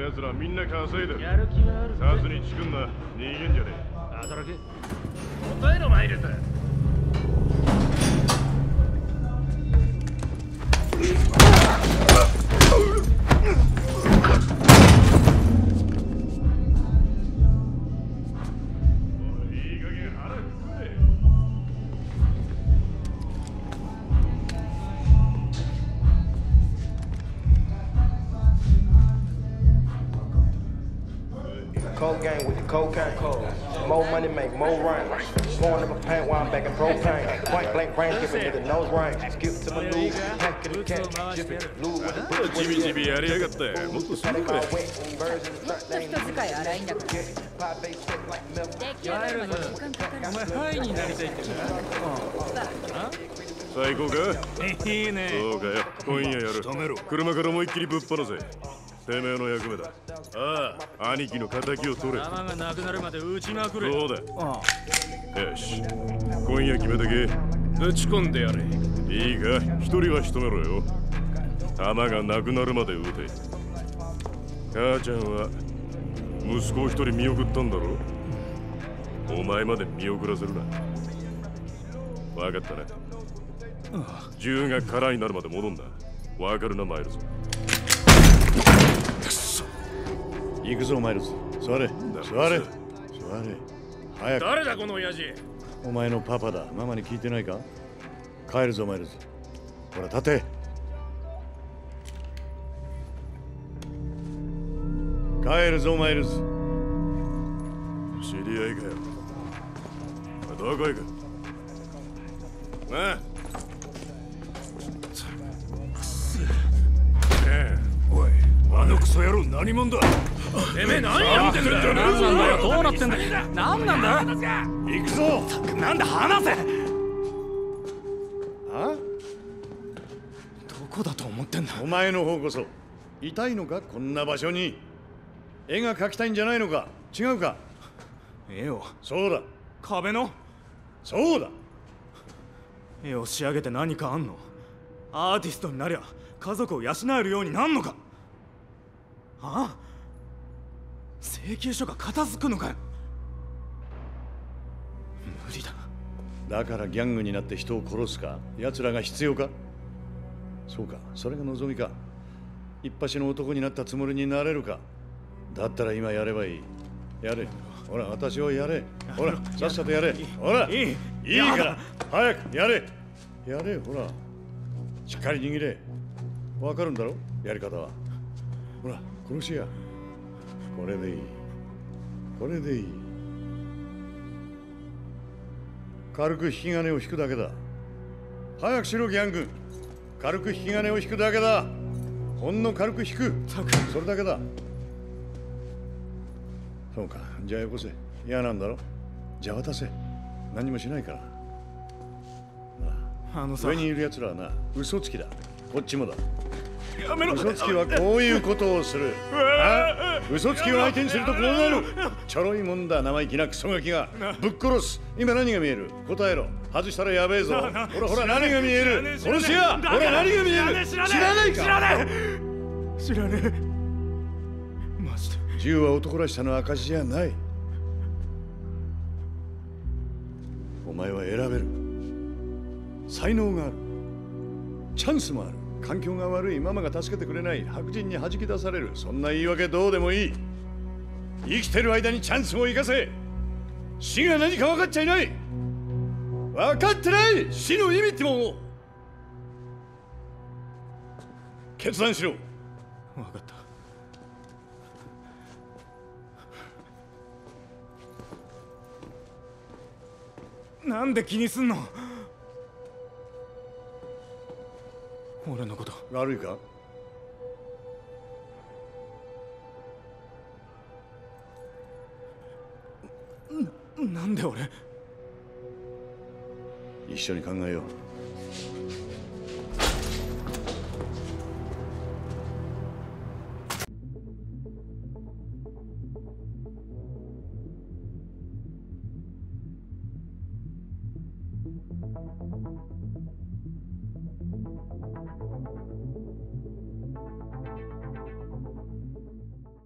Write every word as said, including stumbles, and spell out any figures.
奴らみんな稼いでる。 やる気はある。 さずにチクんな。逃げんじゃねえ。 働け。答えろマイルズ。 Cold game with the cocaine code. More money make more rain. Pouring in my paint while I'm back in propane. Point blank range, give a nigga nose rain. Skip to my loo, pack in the cat, jip it, loo with the bitch. ジビジビやりやがって。もっとすんなれ。 ちょっと人使い荒いんだから。 マイルズ、お前ハイになりたいってな。 最高か？ いいね。 そうかよ。今夜やる。車から思いっきりぶっ放せ。てめえの役目だ。ああ、兄貴の仇を取れ。 弾がなくなるまで撃ちまくれ。 そうだ。ああ。よし。今夜決めとけ。 撃ち込んでやれ。 いいか、一人は仕留めろよ。弾がなくなるまで撃て。母ちゃんは息子を一人見送ったんだろ。お前まで見送らせるな。分かったな。銃が空になるまで戻んな。分かるな、マイルズ。 行くぞマイルズ。座れ座れ座れ早く。 誰だこの親父。 お前のパパだ。ママに聞いてないか？帰るぞマイルズ。ほら立て。帰るぞマイルズ。 知り合いかよ。どこ行く？なあ。おい、あのクソ野郎何者だ？ てめえ何やってんだよ。何なんだよ。どうなってんだよ。何なんだ。 行くぞ。 なんだ話せ。 あ？ どこだと思ってんだ。 お前の方こそ痛いのか？こんな場所に。絵が描きたいんじゃないのか？違うか？ 絵を。 そうだ。 壁の。 そうだ。 絵を仕上げて何かあんの？アーティストになりゃ家族を養えるようになんのか？ああ？請求書が片付くのかよ。無理だ。 だからギャングになって人を殺すか？奴らが必要か？そうか、それが望みか。一発の男になったつもりになれるか？だったら今やればいい。やれ。ほら、私をやれ。ほら、さっさとやれ。ほら、いい。いいから、早くやれ。やれ、ほら。しっかり握れ。わかるんだろ？やり方は。ほら、殺しや。これでいい。これでいい。軽く引き金を引くだけだ。早くしろギャング。軽く引き金を引くだけだ。ほんの軽く引く。それだけだ。そうか、じゃあよこせ。嫌なんだろ？じゃあ渡せ。何もしないから。 あのさ、 上にいる奴らはな、嘘つきだ。こっちもだ。 やめろ。 嘘つきはこういうことをする。あ？嘘つきを相手にするとこうなる。ちょろいもんだ、生意気なクソガキが。ぶっ殺す。今何が見える？答えろ。外したらやべえぞ。ほらほら、何が見える？殺しや。ほら、何が見える？知らないか？ 知らねえ。知らねえ。マジで。 銃は男らしさの証じゃない。お前は選べる。才能がある。チャンスもある。環境が悪い。ママが助けてくれない。白人に弾き出される。そんな言い訳どうでもいい。生きてる間にチャンスを生かせ。死が何か分かっちゃいない。分かってない。死の意味ってもんを決断しろ。 分かった。なんで気にすんの？俺のこと。 悪いか？ な、なんで俺？ 一緒に考えよう。